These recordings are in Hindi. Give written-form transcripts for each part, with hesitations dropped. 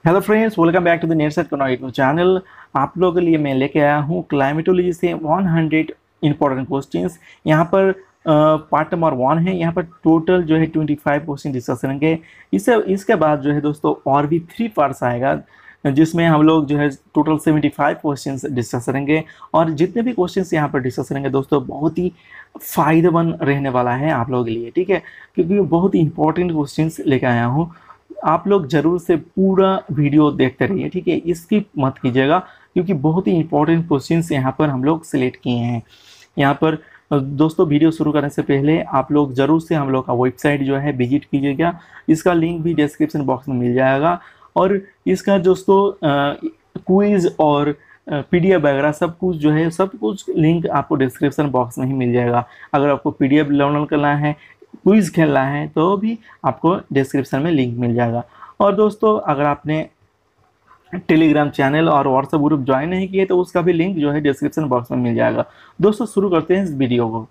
Hello friends, welcome back to the नेटसेट कनॉट यूट्यूब चैनल। आप लोगों के लिए मैं लेके आया हूँ क्लाइमेटोलॉजी से 100 इंपॉर्टेंट क्वेश्चंस। यहाँ पर पार्ट नंबर 1 है। यहाँ पर टोटल जो है 25 क्वेश्चन डिस्कस करेंगे। इसके बाद जो है दोस्तों और भी 3 पार्ट्स आएगा, जिसमें हम लोग जो है टोटल 75 क्वेश्चंस डिस्कस करेंगे। और जितने भी क्वेश्चंस यहाँ पर डिस्कस करेंगे दोस्तों, बहुत ही फ़ायदेमंद रहने वाला है आप लोगों के लिए, ठीक है। क्योंकि बहुत ही इंपॉर्टेंट क्वेश्चंस लेके आया हूँ। आप लोग जरूर से पूरा वीडियो देखते रहिए, ठीक है। स्किप मत कीजिएगा, क्योंकि बहुत ही इंपॉर्टेंट क्वेश्चंस यहाँ पर हम लोग सिलेक्ट किए हैं। यहाँ पर दोस्तों, वीडियो शुरू करने से पहले आप लोग जरूर से हम लोग का वेबसाइट जो है विजिट कीजिएगा। इसका लिंक भी डिस्क्रिप्शन बॉक्स में मिल जाएगा। और इसका दोस्तों क्विज और पीडीएफ वगैरह सब कुछ जो है, सब कुछ लिंक आपको डिस्क्रिप्शन बॉक्स में ही मिल जाएगा। अगर आपको पीडीएफ डाउनलोड करना है, क्विज खेलना है, तो भी आपको डिस्क्रिप्शन में लिंक मिल जाएगा। और दोस्तों, अगर आपने टेलीग्राम चैनल और व्हाट्सएप ग्रुप ज्वाइन नहीं किए तो उसका भी लिंक जो है डिस्क्रिप्शन बॉक्स में मिल जाएगा। दोस्तों, शुरू करते हैं इस वीडियो को।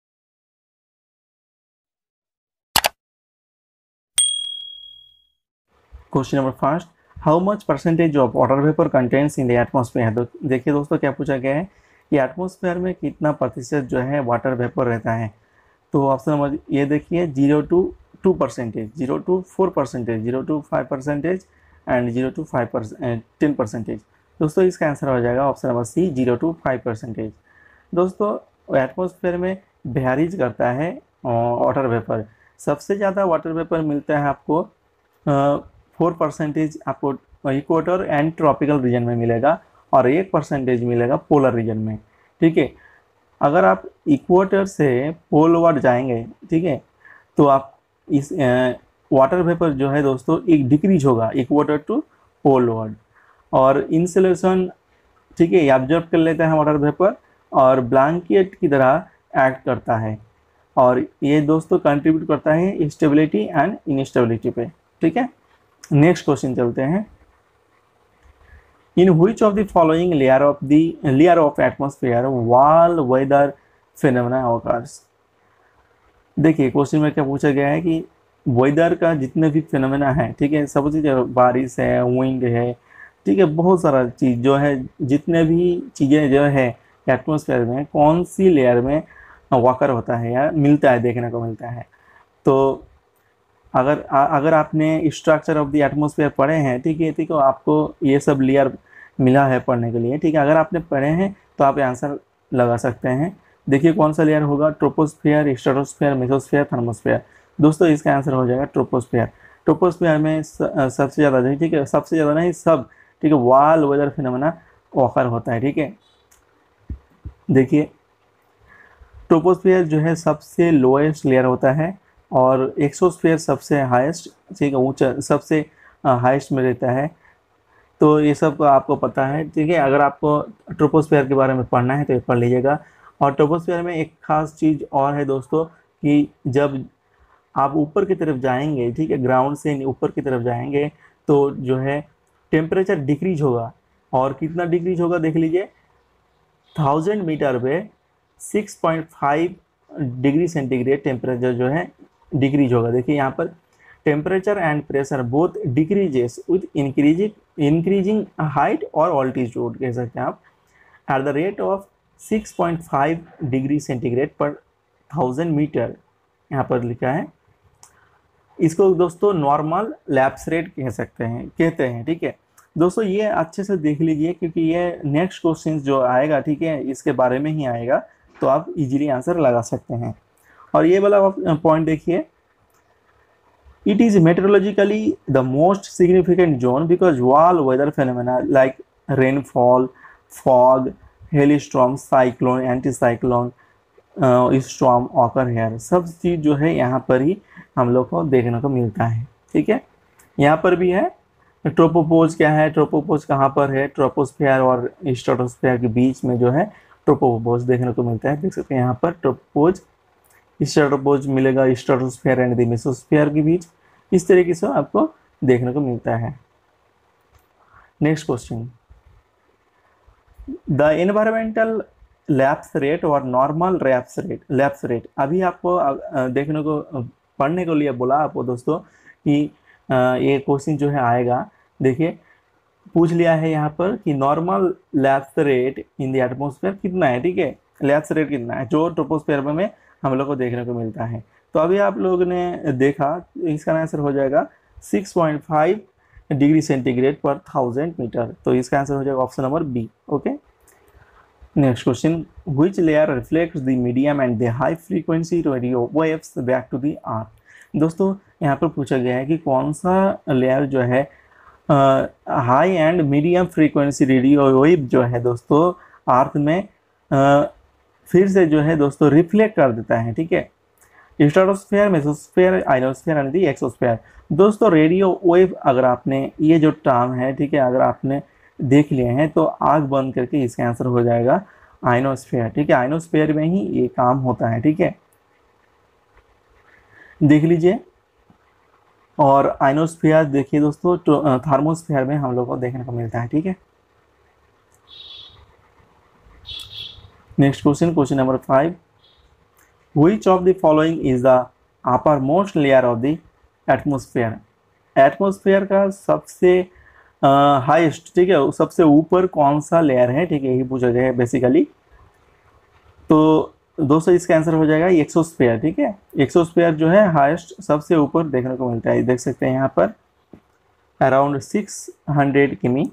Question number first, how much percentage of water vapour contains in the atmosphere. तो देखिए दोस्तों, क्या पूछा गया है कि एटमॉस्फेयर में कितना प्रतिशत जो है वाटर वेपर रहता है। तो ऑप्शन नंबर ये देखिए, 0 to 2%, 0 to 4%, 0 to 5% and 0 to 10%। दोस्तों, इसका आंसर हो जाएगा ऑप्शन नंबर सी, 0 to 5%। दोस्तों, एटमॉस्फेयर में वेरीज करता है वाटर वेपर। सबसे ज़्यादा वाटर वेपर मिलता है आपको 4% आपको इक्वेटर एंड ट्रॉपिकल रीजन में मिलेगा, और 1% मिलेगा पोलर रीजन में, ठीक है। अगर आप इक्वेटर से पोलवर्ड जाएंगे, ठीक है, तो आप इस वाटर वेपर जो है दोस्तों एक डिक्रीज होगा इक्वेटर टू पोलवर्ड। और इंसुलेशन, ठीक है, ऑब्जर्व कर लेता है वाटर वेपर और ब्लैंकेट की तरह एक्ट करता है। और ये दोस्तों कंट्रीब्यूट करता है स्टेबिलिटी एंड इनस्टेबिलिटी पे, ठीक है। नेक्स्ट क्वेश्चन चलते हैं। In which of the following layer of atmosphere wall weather phenomena occurs? देखिए, क्वेश्चन में क्या पूछा गया है कि वेदर का जितने भी फिनोमेना है, ठीक है, सब चीज़, बारिश है, विंड है, ठीक है, बहुत सारा चीज़ जो है, जितने भी चीज़ें जो है एटमॉस्फेयर में कौन सी लेयर में वाकर होता है या मिलता है, देखने को मिलता है। तो अगर आपने स्ट्रक्चर ऑफ द एटमॉस्फेयर पढ़े हैं, ठीक है, ठीक है, आपको ये सब लेयर मिला है पढ़ने के लिए, ठीक है। अगर आपने पढ़े हैं तो आप आंसर लगा सकते हैं। देखिए कौन सा लेयर होगा, ट्रोपोस्फियर, स्ट्रेटोस्फियर, मेसोस्फियर, थर्मोस्फियर। दोस्तों, इसका आंसर हो जाएगा ट्रोपोस्फियर। ट्रोपोस्फियर में सबसे ज़्यादा, ठीक है, सबसे ज़्यादा नहीं, सब, ठीक है, वाल वेदर फिनोमेना ऑकर होता है, ठीक है। देखिए, ट्रोपोस्फियर जो है सबसे लोएस्ट लेयर होता है, और एक्सोस्फीयर सबसे हाईएस्ट, ठीक है, ऊंचा, सबसे हाईएस्ट में रहता है। तो ये सब आपको पता है, ठीक है। अगर आपको ट्रोपोस्फियर के बारे में पढ़ना है तो ये पढ़ लीजिएगा। और ट्रोपोस्फियर में एक खास चीज़ और है दोस्तों, कि जब आप ऊपर की तरफ जाएंगे, ठीक है, ग्राउंड से ऊपर की तरफ जाएंगे, तो जो है टेम्परेचर डिक्रीज होगा। और कितना डिक्रीज होगा देख लीजिए, 1000 मीटर पे 6.5 डिग्री सेंटीग्रेड टेम्परेचर जो है डिक्रीज होगा। देखिए यहाँ पर temperature and pressure both decreases with increasing height और ऑल्टीट्यूड, कह सकते हैं आप, at the rate of 6.5 degree centigrade पर 1000 मीटर, यहाँ पर लिखा है। इसको दोस्तों नॉर्मल लैप्स रेट कहते हैं, ठीक है। दोस्तों, ये अच्छे से देख लीजिए, क्योंकि ये नेक्स्ट क्वेश्चन जो आएगा, ठीक है, इसके बारे में ही आएगा, तो आप इजीली आंसर लगा सकते हैं। और ये वाला पॉइंट देखिए, it is meteorologically the most significant zone because all weather phenomena like rainfall, fog, hailstorm, cyclone, anticyclone, storm occur here। सब चीज़ जो है यहाँ पर ही हम लोग को देखने को मिलता है, ठीक है। यहाँ पर भी है ट्रोपोपोज। क्या है ट्रोपोपोज, कहाँ पर है, ट्रोपोस्फियर और स्ट्रेटोस्फियर के बीच में जो है ट्रोपोपोज देखने को मिलता है। देख सकते हैं यहाँ पर ट्रोपोपोज, स्ट्रेटोपोज मिलेगा स्ट्रेटोस्फियर एंड द मेसोस्फियर के बीच। इस तरीके से आपको देखने को मिलता है। Next question, the environmental lapse rate और नॉर्मल लैप्स रेट अभी आपको देखने को, पढ़ने को लिए बोला आपको दोस्तों, कि ये क्वेश्चन जो है आएगा, देखिए पूछ लिया है यहाँ पर कि normal lapse rate in the atmosphere कितना है, ठीक है, लैप्स रेट कितना है जो ट्रोपोस्फेयर में हम लोग को देखने को मिलता है। तो अभी आप लोगों ने देखा, इसका आंसर हो जाएगा 6.5 डिग्री सेंटीग्रेड पर 1000 मीटर। तो इसका आंसर हो जाएगा option number B. Okay, next question, which layer reflects the medium and the high frequency radio waves back to the earth. दोस्तों यहाँ पर पूछा गया है कि कौन सा लेयर जो है high and medium frequency radio wave जो है दोस्तों अर्थ में फिर से जो है दोस्तों रिफ्लेक्ट कर देता है, ठीक है। Stratosphere, mesosphere, ionosphere and the exosphere. दोस्तों रेडियो वेव अगर आपने ये जो टर्म है, ठीक है, अगर आपने देख लिए हैं तो आग बंद करके इसका आंसर हो जाएगा आइनोस्फेयर, ठीक है। आइनोस्फेयर में ही ये काम होता है, ठीक है, देख लीजिए। और आइनोस्फेयर देखिए दोस्तों थर्मोस्फेयर में हम लोग को देखने को मिलता है, ठीक है। Next question, question number 5, which of the following is the upper most layer of the atmosphere. Atmosphere का सबसे हाईएस्ट, ठीक है, सबसे ऊपर कौन सा लेयर है, ठीक है, यही पूछा गया है बेसिकली। तो दोस्तों इसका आंसर हो जाएगा एक्सोस्फेयर, ठीक है। एक्सोस्फेयर जो है हाईएस्ट सबसे ऊपर देखने को मिलता है, देख सकते हैं यहाँ पर अराउंड 600 किमी।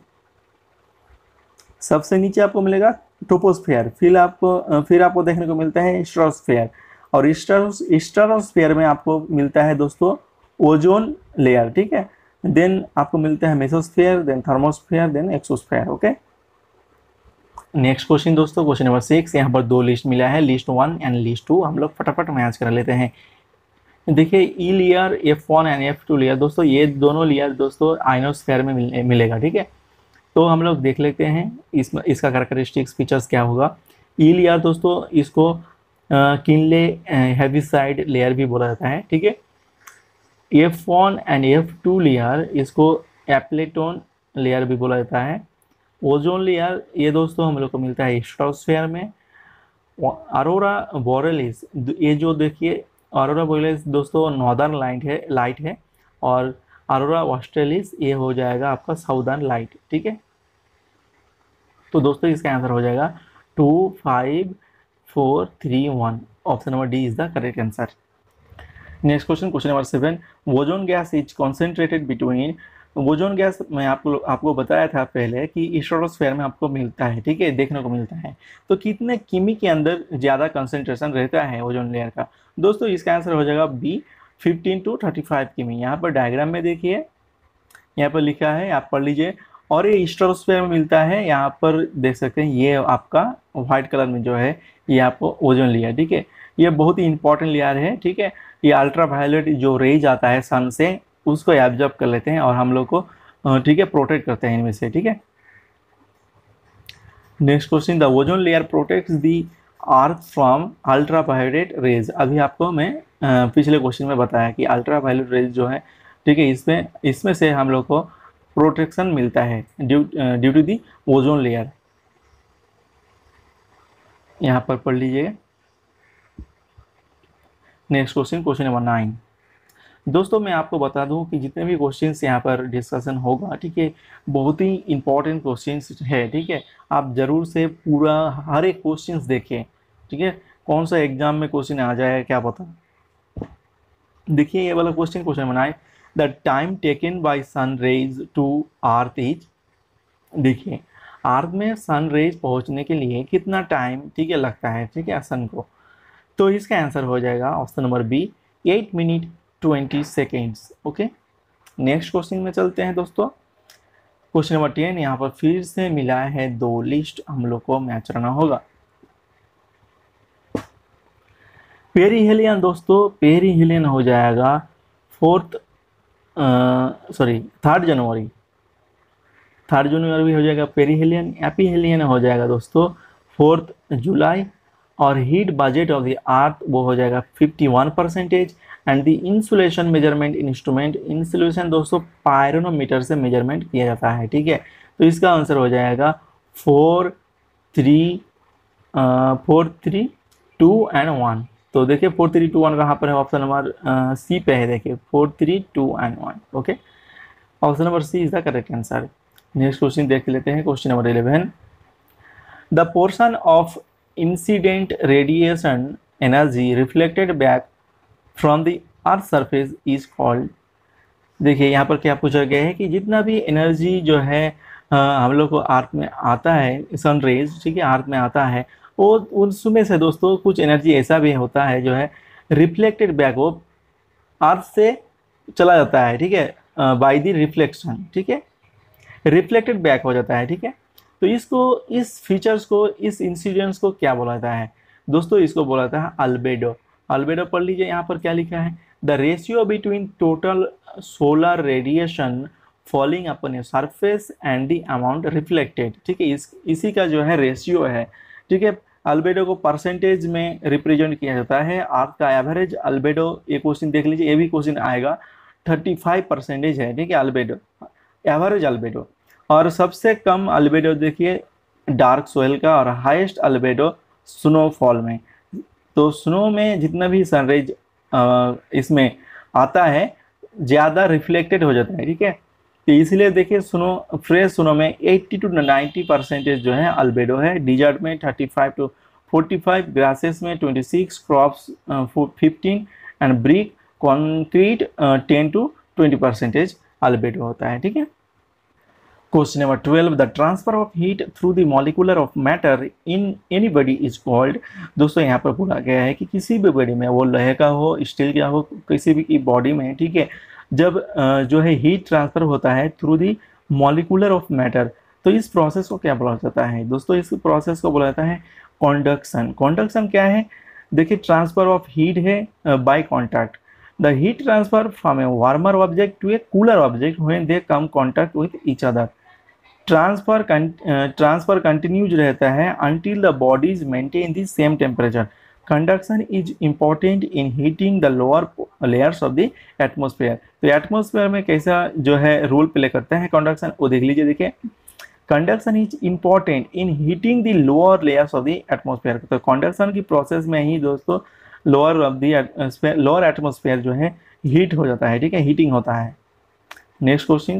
सबसे नीचे आपको मिलेगा ट्रोपोस्फेयर, फिर आपको देखने को मिलता है स्ट्रेटोस्फेयर, और स्ट्रेटोस्फेयर में आपको मिलता है दोस्तों ओजोन लेयर, ठीक है। देन आपको मिलता है mesosphere, then thermosphere, then exosphere. Okay, next question दोस्तों, क्वेश्चन नंबर 6। यहाँ पर दो लिस्ट मिला है, लिस्ट 1 एंड लिस्ट 2। हम लोग फटाफट मैच कर लेते हैं। देखिए ई layer, F1 and F2 layer, दोस्तों ये दोनों लेयर दोस्तों आइनोस्फेयर में मिलेगा, ठीक है। तो हम लोग देख लेते हैं इसका कैरेक्टरिस्टिक्स फीचर्स क्या होगा। ई लेयर दोस्तों इसको किनले हेविसाइड लेयर भी बोला जाता है, ठीक है। F1 एंड F2 लेयर इसको एप्लेटोन लेयर भी बोला जाता है। ओजोन लेयर ये दोस्तों हम लोग को मिलता है स्ट्रेटोस्फेयर में। अरोरा बोरेलिस, ये जो देखिए अरोरा बोरेलिस दोस्तों नॉर्दर्न लाइट है, और अरोरा ऑस्ट्रेलिस ये हो जाएगा आपका साउदर्न लाइट, ठीक है। तो दोस्तों इसका आंसर हो जाएगा 2, 5, 4, 3, 1। Option number D is the correct answer. Next question, question number 7, ozone gas is concentrated between. Ozone gas मैं आपको बताया था पहले कि स्ट्रेटोस्फेयर में आपको मिलता है, ठीक है, देखने को मिलता है। तो कितने किमी के अंदर ज़्यादा कंसेंट्रेशन रहता है ओजोन लेयर का। दोस्तों इसका आंसर हो जाएगा बी, 15 to 35 किमी। यहाँ पर डायग्राम में देखिए, यहाँ पर लिखा है, आप पढ़ लीजिए। और ये स्ट्रेटोस्फेयर में मिलता है, यहाँ पर देख सकते हैं ये आपका व्हाइट कलर में जो है ये आपको ओजोन लेयर, ठीक है। ये बहुत ही इंपॉर्टेंट लेयर है, ठीक है। ये अल्ट्रा वायलेट जो रेज आता है सन से उसको एब्जॉर्ब कर लेते हैं और हम लोग को ठीक है प्रोटेक्ट करते हैं इनमें से, ठीक है। Next question, the ozone layer protects the earth from ultraviolet rays. अभी आपको मैं पिछले क्वेश्चन में बताया कि अल्ट्रा वायलेट रेज जो है, ठीक है, इसमें से हम लोग को प्रोटेक्शन मिलता है due to the ozone layer. यहाँ पर पढ़ लीजिए। Next question, question number 9। दोस्तों मैं आपको बता दूं कि जितने भी क्वेश्चंस यहाँ पर डिस्कशन होगा, ठीक है, बहुत ही इंपॉर्टेंट क्वेश्चंस है, ठीक है। आप जरूर से पूरा हर एक क्वेश्चंस देखें, ठीक है, कौन सा एग्जाम में क्वेश्चन आ जाए क्या पता। देखिए ये वाला question, question number 9, the time taken by sun rays to earth is. देखिए अर्थ में सन रेज पहुँचने के लिए कितना टाइम, ठीक है, लगता है, ठीक है, सन को। तो इसका आंसर हो जाएगा option number B, 8 minute 20 seconds. Okay, next question में चलते हैं दोस्तों। क्वेश्चन नंबर 10, यहाँ पर फिर से मिला है दो लिस्ट, हम लोग को मैच करना होगा। पेरीहेलियन दोस्तों, पेरीहेलियन हो जाएगा 3 जनवरी। 3 जनवरी भी हो जाएगा पेरीहेलियन। एपीहेलियन हो जाएगा दोस्तों 4 जुलाई। और heat budget of the earth वो हो जाएगा 51%। And the insolation measurement instrument, insolation दोस्तों पायरोनोमीटर से मेजरमेंट किया जाता है, ठीक है। तो इसका आंसर हो जाएगा 4, 3, 2 एंड 1। तो देखिए 4, 3, 2, 1 कहाँ पर है, ऑप्शन नंबर सी पे है, देखिए 4, 3, 2 and 1। Okay, option number C is the correct answer. Next question देख लेते हैं, question number 11। The portion of incident radiation energy reflected back from the earth surface is called. देखिए यहाँ पर क्या पूछा गया है कि जितना भी एनर्जी जो है हम लोग को अर्थ में आता है, सन रेज, ठीक है, अर्थ में आता है, वो उसमें से दोस्तों कुछ एनर्जी ऐसा भी होता है जो है रिफ्लेक्टेड बैक, वो अर्थ से चला जाता है, ठीक है, बाय द रिफ्लेक्शन, ठीक है, रिफ्लेक्टेड बैक हो जाता है, ठीक है। तो इसको, इस फीचर्स को, इस इंसिडेंट्स को क्या बोला जाता है दोस्तों? इसको बोला जाता है अल्बेडो। अल्बेडो पढ़ लीजिए, यहाँ पर क्या लिखा है, the ratio between total solar radiation falling upon a surface and the amount reflected, ठीक है, इसी का जो है रेशियो है, ठीक है। अल्बेडो को परसेंटेज में रिप्रेजेंट किया जाता है। अर्थ का एवरेज अल्बेडो, ये क्वेश्चन देख लीजिए, ये भी क्वेश्चन आएगा, 35% है, ठीक है, अल्बेडो, एवरेज अल्बेडो। और सबसे कम अल्बेडो देखिए डार्क सोयल का, और हाईएस्ट अल्बेडो स्नोफॉल में। तो स्नो में जितना भी सनराइज इसमें आता है ज़्यादा रिफ्लेक्टेड हो जाता है, ठीक है। तो इसलिए देखिए स्नो, फ्रेश स्नो में 80 to 90% जो है अल्बेडो है, डिजर्ट में 35 to 45, ग्रासेस में 26, crops 15 and brick concrete 10 to 20% albedo होता है, ठीक है। Question number 12, the transfer of heat through the molecular of matter in any body is called. दोस्तों यहाँ पर बोला गया है कि किसी भी बॉडी में, वो लोहे का हो, स्टील का हो, किसी भी की बॉडी में, ठीक है, जब जो है हीट ट्रांसफर होता है through the molecular of matter, तो इस प्रोसेस को क्या बोला जाता है दोस्तों? इस प्रोसेस को बोला जाता है कंडक्शन। कंडक्शन क्या है? देखिए ट्रांसफर ऑफ हीट है by contact. The heat transfer from a warmer object to a cooler object when they come contact with each other. Transfer continues रहता है until the bodies maintain the same temperature. Conduction is important in heating the lower layers of the atmosphere. तो एटमोसफेयर में कैसा जो है रोल प्ले करता है कंडक्शन, वो देख लीजिए। देखिए conduction is important in heating the lower layers of the atmosphere. तो कंडक्शन की प्रोसेस में ही दोस्तों लोअर एटमोसफेयर जो है हीट हो जाता है, ठीक है, हीटिंग होता है। Next question,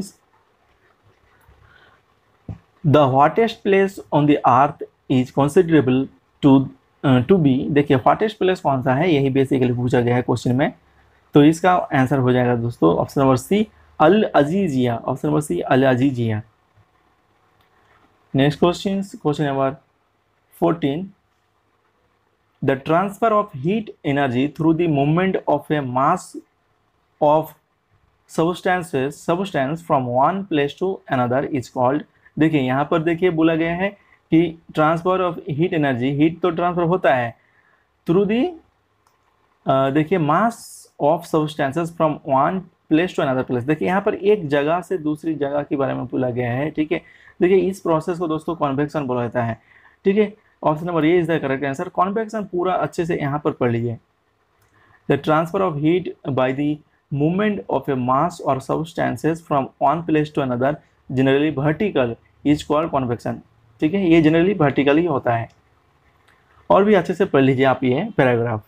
the hottest place on the earth is considerable to be. देखिए हॉटेस्ट प्लेस कौन सा है, यही बेसिकली पूछा गया है क्वेश्चन में। तो इसका आंसर हो जाएगा दोस्तों option number C, Al Aziziyah. Option number C, Al Aziziyah. Next question, question number 14, the transfer of heat energy through the movement of a mass of substance from one place to another is called. देखिए यहाँ पर देखिए बोला गया है कि transfer of heat energy, heat तो ट्रांसफर होता है थ्रू दी, देखिए mass of substances from one place to another place. देखिए यहाँ पर एक जगह से दूसरी जगह के बारे में बोला गया है, ठीक है। देखिए इस प्रोसेस को दोस्तों कॉन्वेक्शन बोला जाता है, ठीक है। Option number A is the correct answer. Convection पूरा अच्छे से यहाँ पर पढ़ लीजिए। The transfer of heat by the movement of a mass और substances from one place to another generally vertical is called convection, ठीक है। ये जनरली वर्टिकल ही होता है। और भी अच्छे से पढ़ लीजिए आप ये paragraph.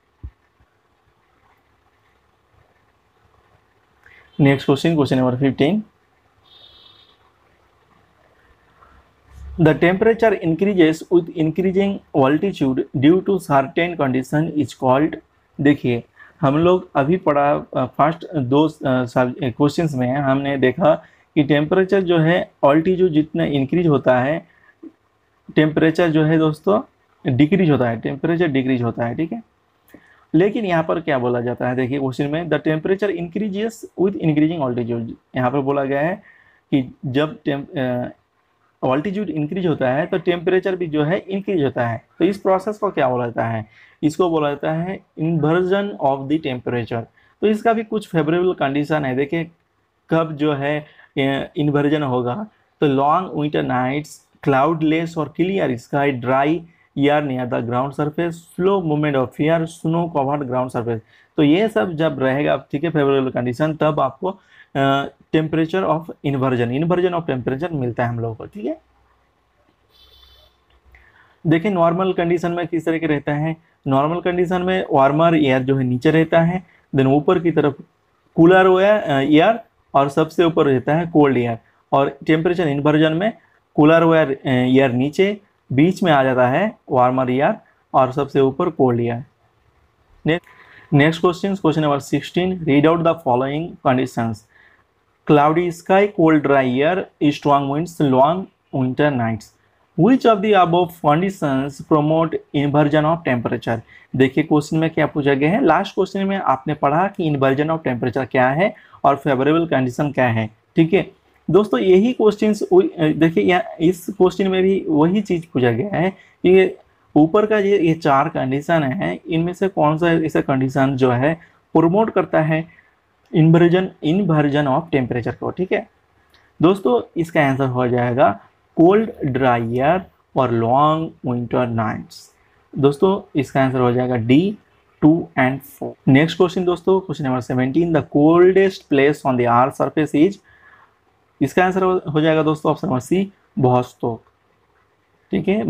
Next question, question number 15, the temperature increases with increasing altitude due to certain condition is called. देखिए हम लोग अभी पढ़ा फर्स्ट दो क्वेश्चंस में हमने देखा कि टेम्परेचर जो है ऑल्टीट्यूड जितना इंक्रीज होता है, टेम्परेचर जो है दोस्तों डिक्रीज होता है, टेम्परेचर डिक्रीज होता है, ठीक है। लेकिन यहाँ पर क्या बोला जाता है, देखिए क्वेश्चन में the temperature increases with increasing altitude. यहाँ पर बोला गया है कि जब ऑल्टीट्यूड इंक्रीज होता है तो टेम्परेचर भी जो है इंक्रीज होता है। तो इस प्रोसेस को क्या बोला जाता है? इसको बोला जाता है इन्वर्जन ऑफ द टेम्परेचर। तो इसका भी कुछ फेवरेबल कंडीशन है। देखिए कब जो है इन्वर्जन होगा, तो लॉन्ग विंटर नाइट्स, क्लाउडलेस और clear sky, dry air near the ground surface, slow movement of air, snow covered ground surface. तो ये सब जब रहेगा, ठीक है, फेवरेबल कंडीशन, तब आपको temperature of inversion of temperature मिलता है हम लोगों को, ठीक है। देखिए नॉर्मल कंडीशन में किस तरह के रहता है। नॉर्मल कंडीशन में वार्मर एयर जो है नीचे रहता है, देन ऊपर की तरफ कूलर एयर और सबसे ऊपर रहता है कोल्ड एयर। और टेम्परेचर इन्वर्जन में कूलर वेयर एयर नीचे, बीच में आ जाता है वार्मर एयर और सबसे ऊपर cold air. Next question number 16, read out the following conditions. Cloudy sky, cold dry air, strong winds, long winter nights. Which of the above conditions promote inversion of temperature? देखिए क्वेश्चन में क्या पूछा गया है। लास्ट क्वेश्चन में आपने पढ़ा कि इन्वर्जन ऑफ टेम्परेचर क्या है और फेवरेबल कंडीशन क्या है। ठीक है दोस्तों, यही क्वेश्चंस देखिए यहाँ इस क्वेश्चन में भी वही चीज पूछा गया है कि ऊपर का ये चार कंडीशन है, इनमें से कौन सा ऐसा कंडीशन जो है प्रमोट करता है इन्वर्जन ऑफ टेम्परेचर को। ठीक है दोस्तों, इसका आंसर हो जाएगा कोल्ड ड्राई एयर और लॉन्ग विंटर नाइट्स। दोस्तों इसका आंसर हो जाएगा डी 2 and 4। नेक्स्ट क्वेश्चन दोस्तों, question number 17, the coldest place on the earth surface is. इसका आंसर हो जाएगा दोस्तों ऑप्शन नंबर सी, वोस्टॉक। ठीक है,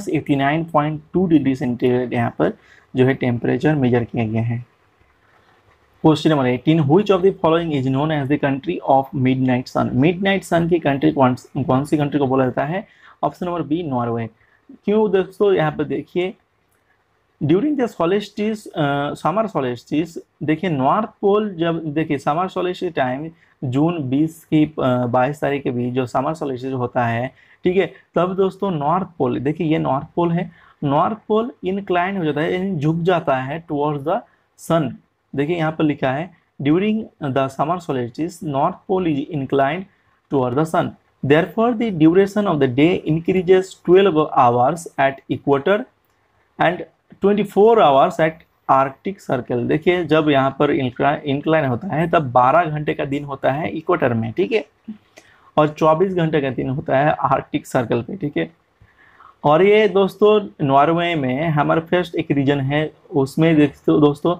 -89.2 डिग्री सेंटीग्रेड यहाँ पर जो है टेम्परेचर मेजर किया गया है। Question number 18, which of the following is known as the country of midnight sun. Midnight sun की कंट्री कौन सी कंट्री को बोला जाता है? Option number B, Norway. क्यों दोस्तों, यहाँ पर देखिए during the solstice, summer solstice, देखिए नॉर्थ पोल जब देखिए समर सोलेस्टिस टाइम जून 20 की 22 तारीख के बीच जो समर सोलेस्टिस होता है, ठीक है, तब दोस्तों नॉर्थ पोल, देखिए ये नॉर्थ पोल है, नॉर्थ पोल इनक्लाइन हो जाता है यानी झुक जाता है टुवर्ड्स द सन। देखिए यहाँ पर लिखा है during the summer solstice north pole is inclined toward the sun, therefore the duration of the day increases 12 hours at equator and 24 hours at Arctic circle. देखिए जब यहाँ पर इंक्लाइन होता है तब 12 घंटे का दिन होता है इक्वेटर में, ठीक है, और 24 घंटे का दिन होता है आर्कटिक सर्कल पे। ठीक है, और ये दोस्तों नॉर्वे में हैमरफेस्ट एक रीजन है, उसमें दोस्तों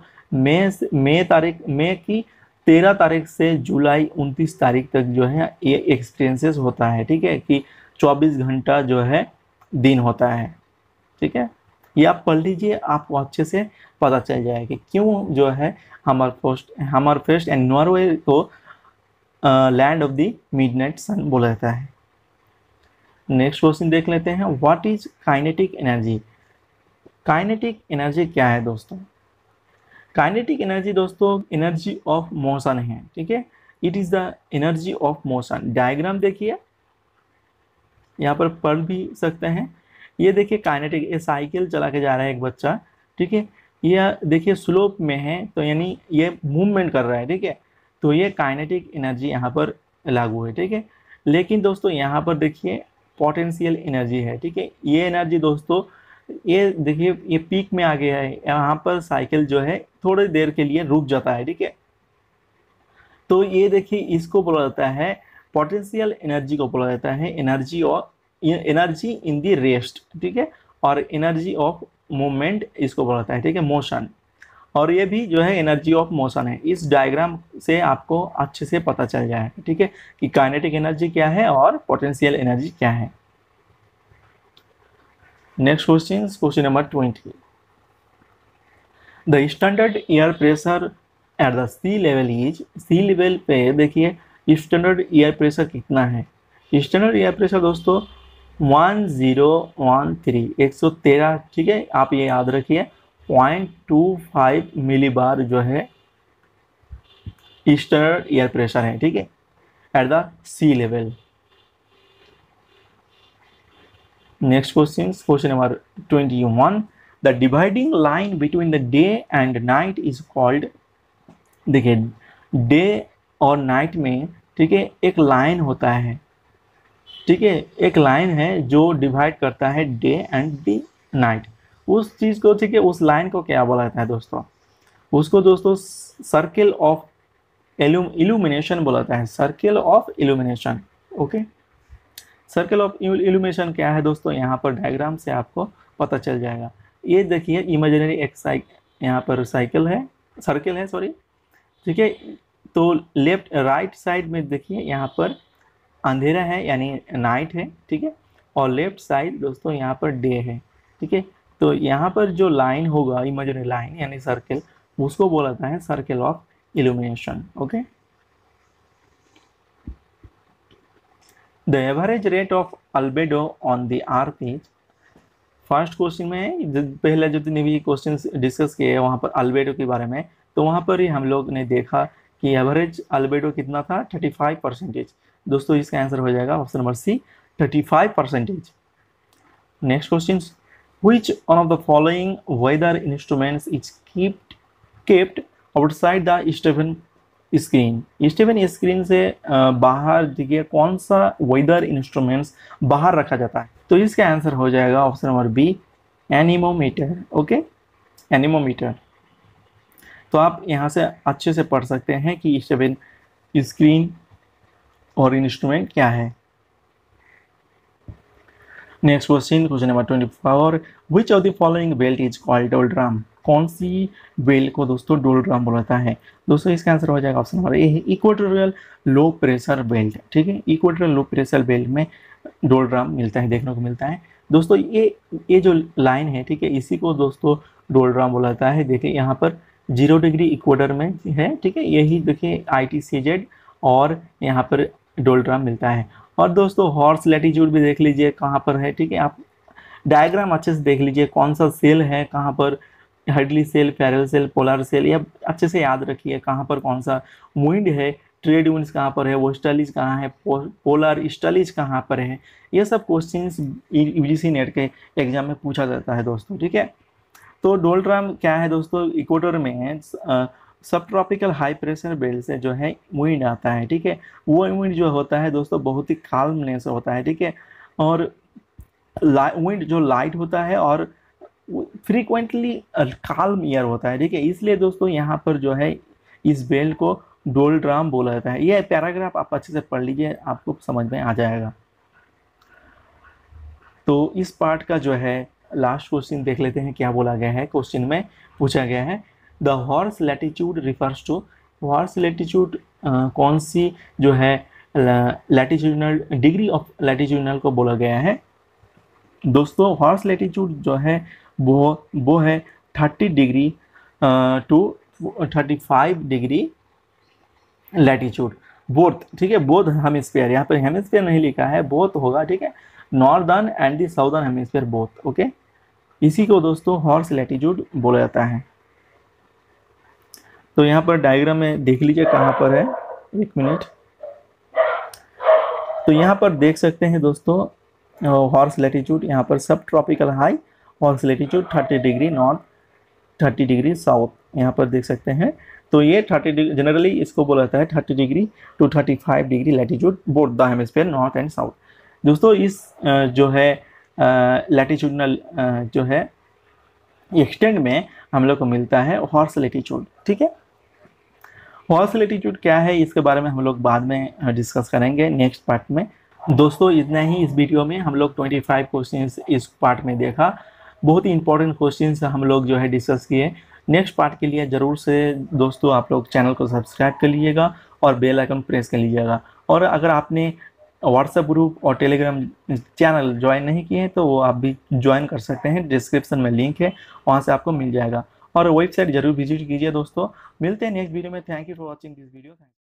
मई की 13 तारीख से जुलाई 29 तारीख तक जो है ये एक्सपीरियंसेस होता है। ठीक है, कि 24 घंटा जो है दिन होता है। ठीक है, ये आप पढ़ लीजिए, आपको अच्छे से पता चल जाएगा कि क्यों जो है हैमरफेस्ट एंड नॉर्वे को land of the midnight sun बोला जाता है। नेक्स्ट क्वेश्चन देख लेते हैं, what is kinetic energy. Kinetic energy क्या है दोस्तों? काइनेटिक एनर्जी दोस्तों एनर्जी ऑफ मोशन है। ठीक है, it is the energy of motion. Diagram देखिए, यहाँ पर पढ़ भी सकते हैं। ये देखिए काइनेटिक, ये साइकिल चला के जा रहा है एक बच्चा, ठीक है, ये देखिए स्लोप में है तो यानी ये मूवमेंट कर रहा है। ठीक है, तो ये काइनेटिक एनर्जी यहाँ पर लागू है। ठीक है, लेकिन दोस्तों यहाँ पर देखिए पोटेंशियल एनर्जी है। ठीक है, ये एनर्जी दोस्तों ये देखिए ये पीक में आ गया है, यहाँ पर साइकिल जो है थोड़ी देर के लिए रुक जाता है। ठीक है, तो ये देखिए इसको बोला जाता है पोटेंशियल एनर्जी को बोला जाता है एनर्जी इन दी रेस्ट। ठीक है, और एनर्जी ऑफ मूवमेंट इसको बोला जाता है। ठीक है, मोशन, और ये भी जो है एनर्जी ऑफ मोशन है। इस डायग्राम से आपको अच्छे से पता चल जाएगा, ठीक है, कि काइनेटिक एनर्जी क्या है और पोटेंशियल एनर्जी क्या है। Next question number 20, the standard air pressure at the sea level is. Sea level पे देखिए स्टैंडर्ड एयर प्रेशर कितना है। स्टैंडर्ड एयर प्रेशर दोस्तों 1013 113, ठीक है, आप ये याद रखिए 0.25 मिलीबार जो है स्टैंडर्ड एयर प्रेशर है। ठीक है, at the sea level. Next question number 21, the dividing line between the day and night is called. देखिए डे और नाइट में, ठीक है, एक लाइन होता है। ठीक है, एक लाइन है जो डिवाइड करता है डे एंड दी नाइट। उस चीज़ को, ठीक है, उस लाइन को क्या बोला जाता है दोस्तों? उसको दोस्तों सर्किल ऑफ इल्यूमिनेशन बोला जाता है। Circle of illumination. Okay, circle of illumination क्या है दोस्तों? यहाँ पर डायग्राम से आपको पता चल जाएगा। ये देखिए इमेजिनरी एक यहाँ पर सर्किल है सॉरी। ठीक है, तो लेफ्ट राइट साइड में देखिए यहाँ पर अंधेरा है यानी नाइट है। ठीक है, और लेफ्ट साइड दोस्तों यहाँ पर डे है। ठीक है, तो यहाँ पर जो लाइन होगा इमेजिनरी लाइन यानी सर्किल, उसको बोला जाता है circle of illumination. Okay, the average rate of albedo on the earth is. First question में पहले जितने भी क्वेश्चन डिस्कस किए वहाँ पर अल्बेडो के बारे में, तो वहाँ पर ही हम लोग ने देखा कि एवरेज अल्बेडो कितना था, 35%। दोस्तों इसका आंसर हो जाएगा option number C, 35%। Next question, which one of the following weather instruments is kept outside the Stevenson screen. Stevenson screen से बाहर देखिए कौन सा वेदर इंस्ट्रूमेंट्स बाहर रखा जाता है, तो इसका आंसर हो जाएगा option number B, anemometer. Okay, anemometer. तो आप यहाँ से अच्छे से पढ़ सकते हैं कि स्टेफन स्क्रीन और इंस्ट्रूमेंट क्या है। Next question, question number 24, which of the following belt is called doldrum. कौन सी बेल्ट को दोस्तों डोलड्रम बोलता है। दोस्तों इसका आंसर हो जाएगा option number A, equatorial low pressure belt. ठीक है, इक्वेटोरियल लो प्रेशर बेल्ट में डोलड्रम मिलता है, देखने को मिलता है। दोस्तों ये जो लाइन है, ठीक है, इसी को दोस्तों डोलड्रम बोलाता है। देखिए यहाँ पर 0 डिग्री इक्वेटर में है, ठीक है, यही देखिए ITCZ और यहाँ पर डोलड्रम मिलता है। और दोस्तों हॉर्स लैटिट्यूड भी देख लीजिए कहाँ पर है, ठीक है, आप डायग्राम अच्छे से देख लीजिए कौन सा सेल है, कहाँ पर Hadley cell, parallel cell, polar cell, यह अच्छे से याद रखिए कहाँ पर कौन सा विंड है, ट्रेड विंड्स कहाँ पर है, वेस्टर्लीज कहाँ है, पोलर ईस्टर्लीज कहाँ पर है। ये सब क्वेश्चंस UGC नेट के एग्जाम में पूछा जाता है दोस्तों। ठीक है, तो डोलड्रम क्या है दोस्तों, इक्वेटर में सब ट्रॉपिकल हाई प्रेशर बेल्ट से जो है विंड आता है। ठीक है, वो विंड जो होता है दोस्तों बहुत ही काल्मनेस होता है। ठीक है, और विंड जो लाइट होता है और फ्रीक्वेंटली काल्म ईयर होता है। ठीक है, इसलिए दोस्तों यहाँ पर जो है इस बेल्ट को डोलड्रम बोला जाता है। यह पैराग्राफ आप अच्छे से पढ़ लीजिए, आपको समझ में आ जाएगा। तो इस पार्ट का जो है लास्ट क्वेश्चन देख लेते हैं क्या बोला गया है। क्वेश्चन में पूछा गया है the horse latitude refers to. Horse latitude कौन सी जो है लैटिट्यूडनल डिग्री ऑफ लैटिट्यूडनल को बोला गया है। दोस्तों हॉर्स लैटिट्यूड जो है वो है 30 degree to 35 degree latitude both. ठीक है, बोथ हेमिस्फीयर, यहाँ पर हेमिस्फीयर नहीं लिखा है, बोथ होगा। ठीक है, northern and the southern hemisphere both. Okay, इसी को दोस्तों हॉर्स लैटिट्यूड बोला जाता है। तो यहाँ पर डायग्राम में देख लीजिए कहाँ पर है, एक मिनट। तो यहाँ पर देख सकते हैं दोस्तों हॉर्स लैटिट्यूड, यहाँ पर सब tropical high, horse latitude 30 degree north, 30 degree south, यहाँ पर देख सकते हैं। तो ये 30 डिग्री जनरली इसको बोला जाता है 30 degree to 35 degree latitude both the hemisphere north and south. दोस्तों इस जो है लैटिट्यूडनल जो है एक्सटेंड में हम लोग को मिलता है हॉर्स लैटिट्यूड। ठीक है, हॉर्स लैटिट्यूड क्या है इसके बारे में हम लोग बाद में डिस्कस करेंगे नेक्स्ट पार्ट में। दोस्तों इतना ही इस वीडियो में हम लोग 25 क्वेश्चंस इस पार्ट में देखा। बहुत ही इंपॉर्टेंट क्वेश्चंस हम लोग जो है डिस्कस किए। नेक्स्ट पार्ट के लिए ज़रूर से दोस्तों आप लोग चैनल को सब्सक्राइब कर लीजिएगा और बेल आइकन प्रेस कर लीजिएगा। और अगर आपने व्हाट्सएप ग्रुप और टेलीग्राम चैनल ज्वाइन नहीं किए हैं तो वो आप भी ज्वाइन कर सकते हैं, डिस्क्रिप्शन में लिंक है, वहाँ से आपको मिल जाएगा। और वेबसाइट जरूर विजिट कीजिए दोस्तों। मिलते हैं नेक्स्ट वीडियो में। Thank you for watching this video.